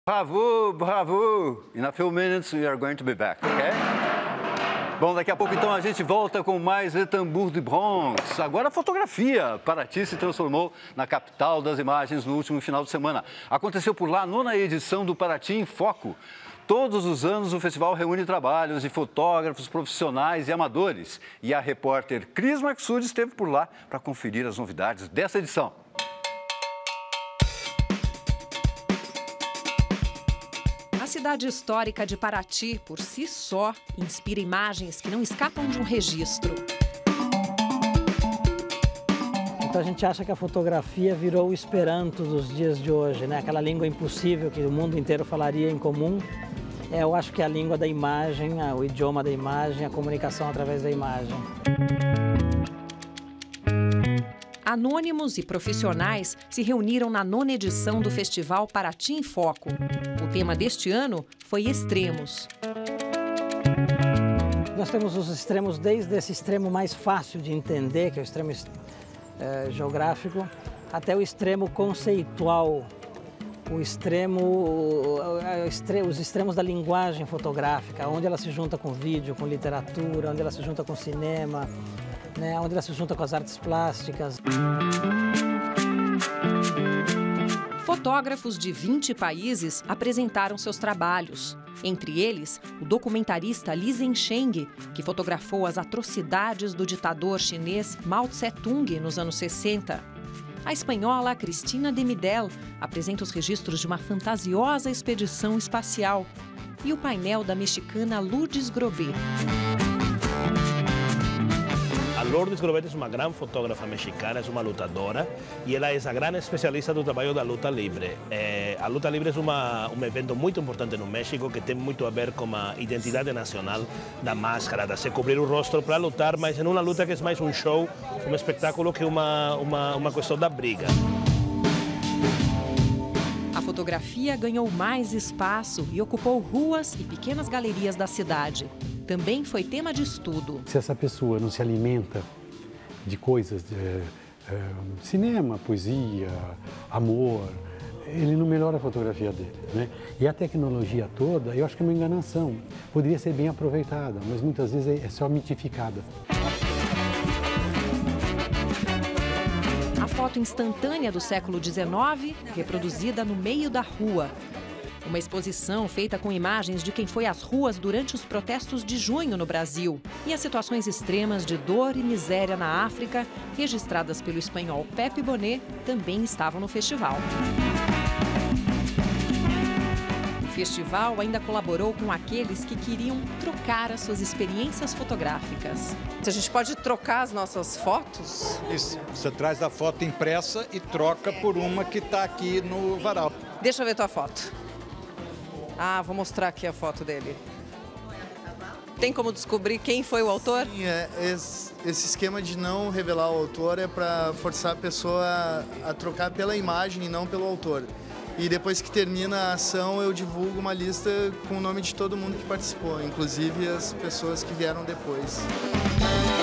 Bravo, bravo! In a few minutes we are going to be back, ok? Bom, daqui a pouco então a gente volta com mais Tambour de Bronx. Agora a fotografia. Paraty se transformou na capital das imagens no último final de semana. Aconteceu por lá a 9ª edição do Paraty em Foco. Todos os anos o festival reúne trabalhos de fotógrafos profissionais e amadores. E a repórter Cris Maxud esteve por lá para conferir as novidades dessa edição. A cidade histórica de Paraty, por si só, inspira imagens que não escapam de um registro. Então a gente acha que a fotografia virou o Esperanto dos dias de hoje, né? Aquela língua impossível que o mundo inteiro falaria em comum. Eu acho que é a língua da imagem, o idioma da imagem, a comunicação através da imagem. Anônimos e profissionais se reuniram na 9ª edição do Festival Paraty em Foco. O tema deste ano foi extremos. Nós temos os extremos desde esse extremo mais fácil de entender, que é o extremo geográfico, até o extremo conceitual, os extremos da linguagem fotográfica, onde ela se junta com vídeo, com literatura, onde ela se junta com cinema, né, onde ela se junta com as artes plásticas. Fotógrafos de 20 países apresentaram seus trabalhos. Entre eles, o documentarista Li Zhensheng, que fotografou as atrocidades do ditador chinês Mao Tse-tung nos anos 60. A espanhola Cristina Demidel apresenta os registros de uma fantasiosa expedição espacial. E o painel da mexicana Lourdes Grobet. A Lourdes Grobet é uma grande fotógrafa mexicana, é uma lutadora e ela é a grande especialista do trabalho da luta livre. A luta livre é um evento muito importante no México que tem muito a ver com a identidade nacional da máscara, de se cobrir o rosto para lutar, mas é uma luta que é mais um show, um espetáculo que uma questão da briga. A fotografia ganhou mais espaço e ocupou ruas e pequenas galerias da cidade. Também foi tema de estudo. Se essa pessoa não se alimenta de coisas, cinema, poesia, amor, ele não melhora a fotografia dele, né? E a tecnologia toda, eu acho que é uma enganação. Poderia ser bem aproveitada, mas muitas vezes é só mitificada. A foto instantânea do século XIX, reproduzida no meio da rua. Uma exposição feita com imagens de quem foi às ruas durante os protestos de junho no Brasil. E as situações extremas de dor e miséria na África, registradas pelo espanhol Pepe Bonet, também estavam no festival. O festival ainda colaborou com aqueles que queriam trocar as suas experiências fotográficas. A gente pode trocar as nossas fotos? Isso, você traz a foto impressa e troca por uma que está aqui no varal. Deixa eu ver tua foto. Ah, vou mostrar aqui a foto dele. Tem como descobrir quem foi o autor? Sim, esse esquema de não revelar o autor é para forçar a pessoa a trocar pela imagem e não pelo autor. E depois que termina a ação, eu divulgo uma lista com o nome de todo mundo que participou, inclusive as pessoas que vieram depois.